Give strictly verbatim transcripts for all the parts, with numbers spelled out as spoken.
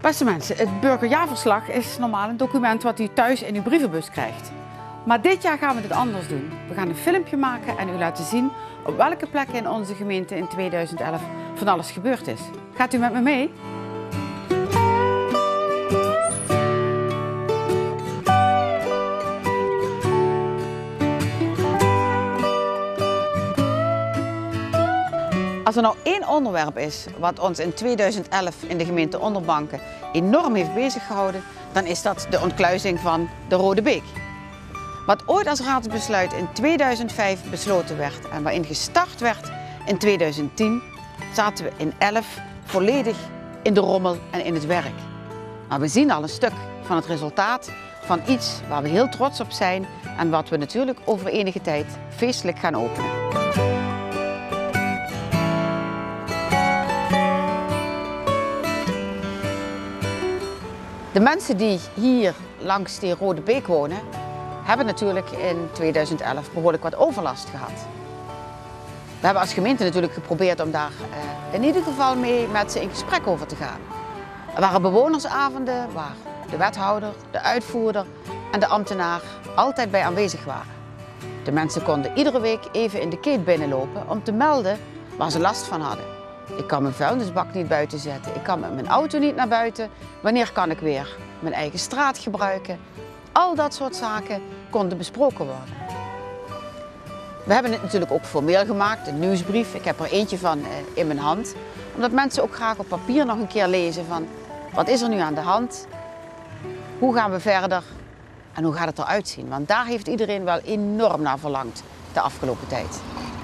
Beste mensen, het burgerjaarverslag is normaal een document wat u thuis in uw brievenbus krijgt. Maar dit jaar gaan we het anders doen. We gaan een filmpje maken en u laten zien op welke plekken in onze gemeente in tweeduizend elf van alles gebeurd is. Gaat u met me mee? Als er nou één onderwerp is wat ons in tweeduizend elf in de gemeente Onderbanken enorm heeft beziggehouden, dan is dat de ontkluizing van de Rode Beek. Wat ooit als raadsbesluit in tweeduizend vijf besloten werd en waarin gestart werd in tweeduizend tien, zaten we in elf volledig in de rommel en in het werk. Maar we zien al een stuk van het resultaat van iets waar we heel trots op zijn en wat we natuurlijk over enige tijd feestelijk gaan openen. De mensen die hier langs die Rode Beek wonen, hebben natuurlijk in tweeduizend elf behoorlijk wat overlast gehad. We hebben als gemeente natuurlijk geprobeerd om daar eh, in ieder geval mee met ze in gesprek over te gaan. Er waren bewonersavonden waar de wethouder, de uitvoerder en de ambtenaar altijd bij aanwezig waren. De mensen konden iedere week even in de keet binnenlopen om te melden waar ze last van hadden. Ik kan mijn vuilnisbak niet buiten zetten, ik kan met mijn auto niet naar buiten. Wanneer kan ik weer mijn eigen straat gebruiken? Al dat soort zaken konden besproken worden. We hebben het natuurlijk ook formeel gemaakt, een nieuwsbrief. Ik heb er eentje van in mijn hand. Omdat mensen ook graag op papier nog een keer lezen van wat is er nu aan de hand? Hoe gaan we verder? En hoe gaat het eruit zien? Want daar heeft iedereen wel enorm naar verlangd de afgelopen tijd.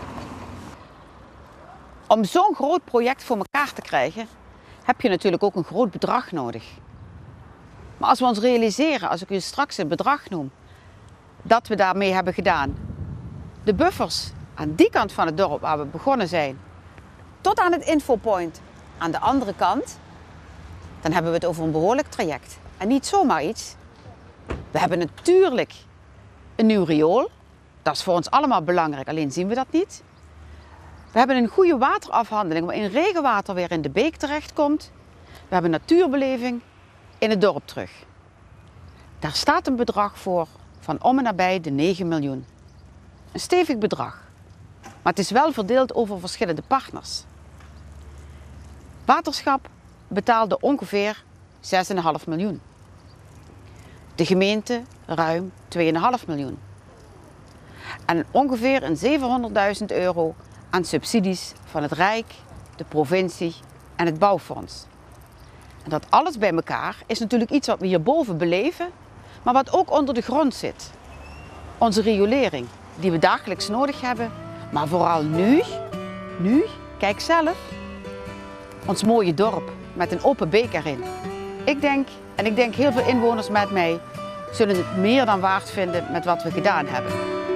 Om zo'n groot project voor elkaar te krijgen, heb je natuurlijk ook een groot bedrag nodig. Maar als we ons realiseren, als ik u straks het bedrag noem, dat we daarmee hebben gedaan, de buffers aan die kant van het dorp waar we begonnen zijn, tot aan het infopoint aan de andere kant, dan hebben we het over een behoorlijk traject. En niet zomaar iets. We hebben natuurlijk een nieuw riool. Dat is voor ons allemaal belangrijk, alleen zien we dat niet. We hebben een goede waterafhandeling waarin regenwater weer in de beek terechtkomt. We hebben natuurbeleving in het dorp terug. Daar staat een bedrag voor van om en nabij de negen miljoen. Een stevig bedrag. Maar het is wel verdeeld over verschillende partners. Waterschap betaalde ongeveer zes komma vijf miljoen. De gemeente ruim twee komma vijf miljoen. En ongeveer een zevenhonderdduizend euro aan subsidies van het Rijk, de provincie en het bouwfonds. En dat alles bij elkaar is natuurlijk iets wat we hierboven beleven, maar wat ook onder de grond zit. Onze riolering, die we dagelijks nodig hebben, maar vooral nu, nu, kijk zelf, ons mooie dorp met een open beek erin. Ik denk, en ik denk heel veel inwoners met mij, zullen het meer dan waard vinden met wat we gedaan hebben.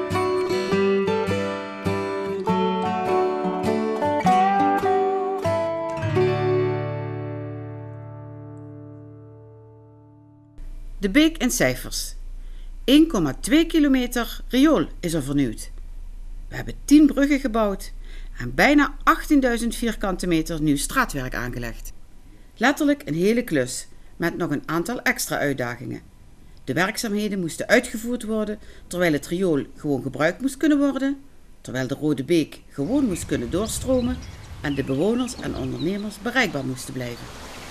De beek in cijfers. één komma twee kilometer riool is er vernieuwd. We hebben tien bruggen gebouwd en bijna achttienduizend vierkante meter nieuw straatwerk aangelegd. Letterlijk een hele klus met nog een aantal extra uitdagingen. De werkzaamheden moesten uitgevoerd worden terwijl het riool gewoon gebruikt moest kunnen worden, terwijl de Rode Beek gewoon moest kunnen doorstromen en de bewoners en ondernemers bereikbaar moesten blijven.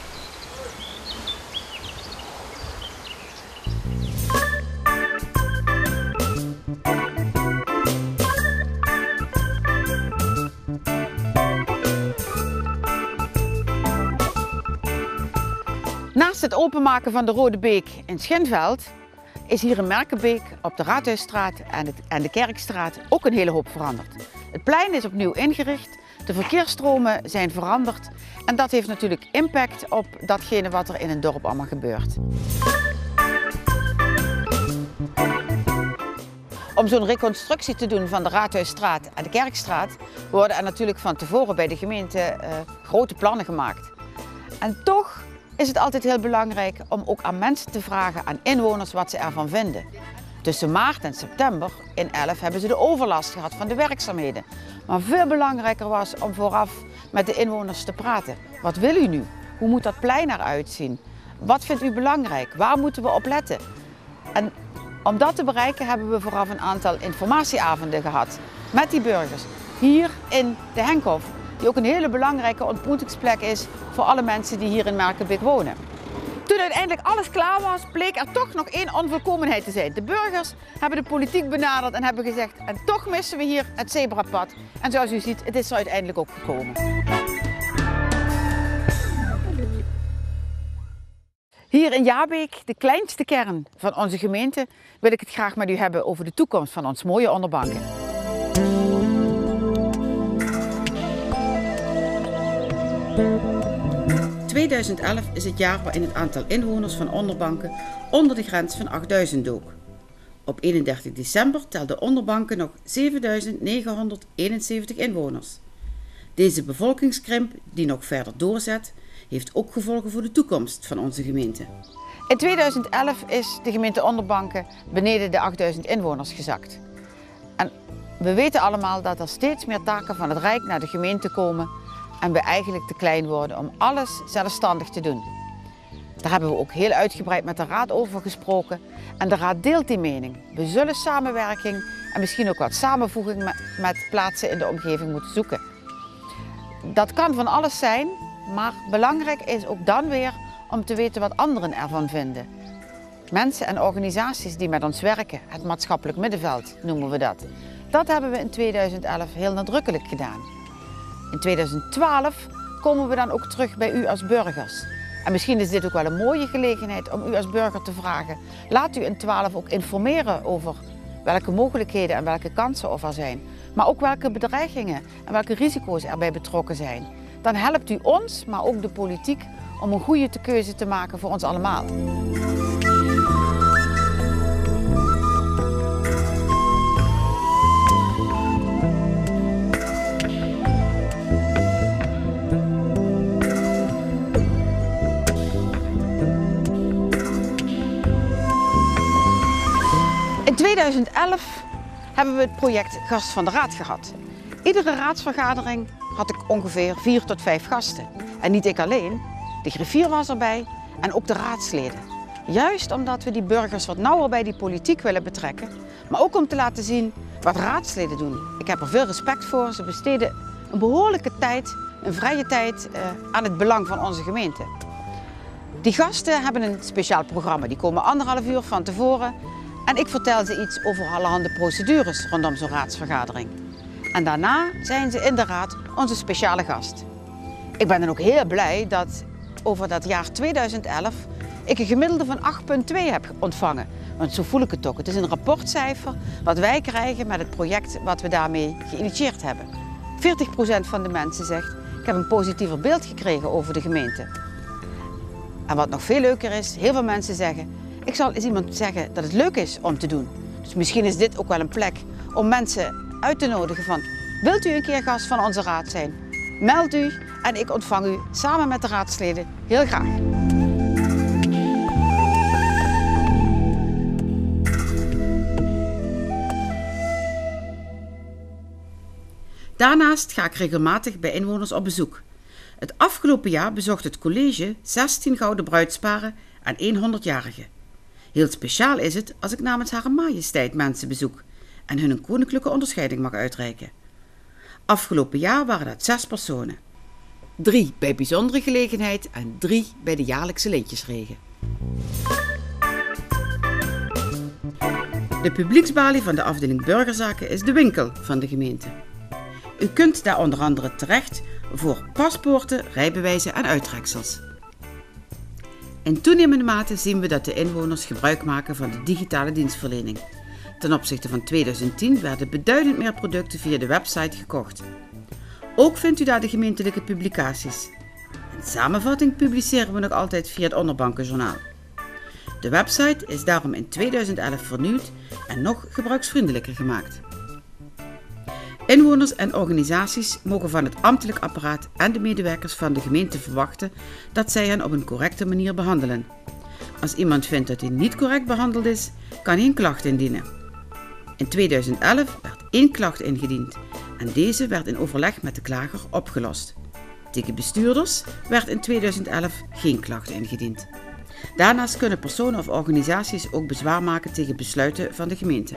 Naast het openmaken van de Rode Beek in Schinveld is hier in Merkenbeek op de Raadhuisstraat en, het, en de Kerkstraat ook een hele hoop veranderd. Het plein is opnieuw ingericht, de verkeersstromen zijn veranderd en dat heeft natuurlijk impact op datgene wat er in het dorp allemaal gebeurt. Om zo'n reconstructie te doen van de Raadhuisstraat en de Kerkstraat worden er natuurlijk van tevoren bij de gemeente uh, grote plannen gemaakt. En toch is het altijd heel belangrijk om ook aan mensen te vragen, aan inwoners, wat ze ervan vinden. Tussen maart en september in elf hebben ze de overlast gehad van de werkzaamheden. Maar veel belangrijker was om vooraf met de inwoners te praten. Wat wil u nu? Hoe moet dat plein eruit zien? Wat vindt u belangrijk? Waar moeten we op letten? En om dat te bereiken hebben we vooraf een aantal informatieavonden gehad met die burgers. Hier in de Henkhof, die ook een hele belangrijke ontmoetingsplek is voor alle mensen die hier in Merkenbeek wonen. Toen uiteindelijk alles klaar was, bleek er toch nog één onvolkomenheid te zijn. De burgers hebben de politiek benaderd en hebben gezegd, en toch missen we hier het zebrapad. En zoals u ziet, het is er uiteindelijk ook gekomen. Hier in Jabeek, de kleinste kern van onze gemeente, wil ik het graag met u hebben over de toekomst van ons mooie Onderbanken. tweeduizend elf is het jaar waarin het aantal inwoners van Onderbanken onder de grens van achtduizend dook. Op eenendertig december telde Onderbanken nog zevenduizend negenhonderdeenenzeventig inwoners. Deze bevolkingskrimp, die nog verder doorzet, heeft ook gevolgen voor de toekomst van onze gemeente. In tweeduizend elf is de gemeente Onderbanken beneden de achtduizend inwoners gezakt. En we weten allemaal dat er steeds meer taken van het Rijk naar de gemeente komen en we eigenlijk te klein worden om alles zelfstandig te doen. Daar hebben we ook heel uitgebreid met de Raad over gesproken en de Raad deelt die mening. We zullen samenwerking en misschien ook wat samenvoeging met, met plaatsen in de omgeving moeten zoeken. Dat kan van alles zijn, maar belangrijk is ook dan weer om te weten wat anderen ervan vinden. Mensen en organisaties die met ons werken, het maatschappelijk middenveld noemen we dat. Dat hebben we in tweeduizend elf heel nadrukkelijk gedaan. In tweeduizend twaalf komen we dan ook terug bij u als burgers. En misschien is dit ook wel een mooie gelegenheid om u als burger te vragen. Laat u in twaalf ook informeren over welke mogelijkheden en welke kansen er zijn. Maar ook welke bedreigingen en welke risico's erbij betrokken zijn. Dan helpt u ons, maar ook de politiek, om een goede keuze te maken voor ons allemaal. In tweeduizend elf hebben we het project Gast van de Raad gehad. Iedere raadsvergadering had ik ongeveer vier tot vijf gasten. En niet ik alleen, de griffier was erbij en ook de raadsleden. Juist omdat we die burgers wat nauwer bij die politiek willen betrekken, maar ook om te laten zien wat raadsleden doen. Ik heb er veel respect voor, ze besteden een behoorlijke tijd, een vrije tijd uh, aan het belang van onze gemeente. Die gasten hebben een speciaal programma, die komen anderhalf uur van tevoren. En ik vertel ze iets over allerhande procedures rondom zo'n raadsvergadering. En daarna zijn ze inderdaad onze speciale gast. Ik ben dan ook heel blij dat over dat jaar tweeduizend elf ik een gemiddelde van acht komma twee heb ontvangen. Want zo voel ik het ook. Het is een rapportcijfer wat wij krijgen met het project wat we daarmee geïnitieerd hebben. veertig procent van de mensen zegt, ik heb een positiever beeld gekregen over de gemeente. En wat nog veel leuker is, heel veel mensen zeggen, ik zal eens iemand zeggen dat het leuk is om te doen. Dus misschien is dit ook wel een plek om mensen uit te nodigen van, wilt u een keer gast van onze raad zijn? Meld u en ik ontvang u samen met de raadsleden heel graag. Daarnaast ga ik regelmatig bij inwoners op bezoek. Het afgelopen jaar bezocht het college zestien gouden bruidsparen en één honderdjarige. Heel speciaal is het als ik namens Hare Majesteit mensen bezoek en hun een koninklijke onderscheiding mag uitreiken. Afgelopen jaar waren dat zes personen. Drie bij bijzondere gelegenheid en drie bij de jaarlijkse lintjesregen. De publieksbalie van de afdeling burgerzaken is de winkel van de gemeente. U kunt daar onder andere terecht voor paspoorten, rijbewijzen en uittreksels. In toenemende mate zien we dat de inwoners gebruik maken van de digitale dienstverlening. Ten opzichte van tweeduizend tien werden beduidend meer producten via de website gekocht. Ook vindt u daar de gemeentelijke publicaties. Een samenvatting publiceren we nog altijd via het Onderbankenjournaal. De website is daarom in tweeduizend elf vernieuwd en nog gebruiksvriendelijker gemaakt. Inwoners en organisaties mogen van het ambtelijk apparaat en de medewerkers van de gemeente verwachten dat zij hen op een correcte manier behandelen. Als iemand vindt dat hij niet correct behandeld is, kan hij een klacht indienen. In tweeduizend elf werd één klacht ingediend en deze werd in overleg met de klager opgelost. Tegen bestuurders werd in tweeduizend elf geen klacht ingediend. Daarnaast kunnen personen of organisaties ook bezwaar maken tegen besluiten van de gemeente.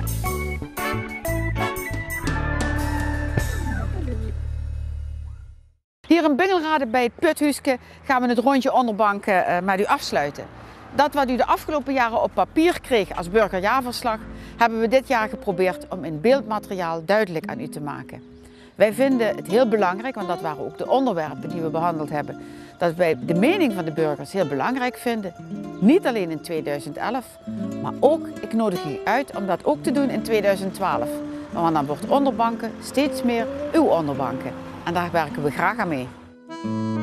Hier in Bingelrade bij het Puthuiske gaan we het rondje onderbanken met u afsluiten. Dat wat u de afgelopen jaren op papier kreeg als burgerjaarverslag, hebben we dit jaar geprobeerd om in beeldmateriaal duidelijk aan u te maken. Wij vinden het heel belangrijk, want dat waren ook de onderwerpen die we behandeld hebben, dat wij de mening van de burgers heel belangrijk vinden. Niet alleen in tweeduizend elf, maar ook, ik nodig u uit om dat ook te doen in tweeduizend twaalf. Want dan wordt onderbanken steeds meer uw onderbanken. En daar werken we graag aan mee.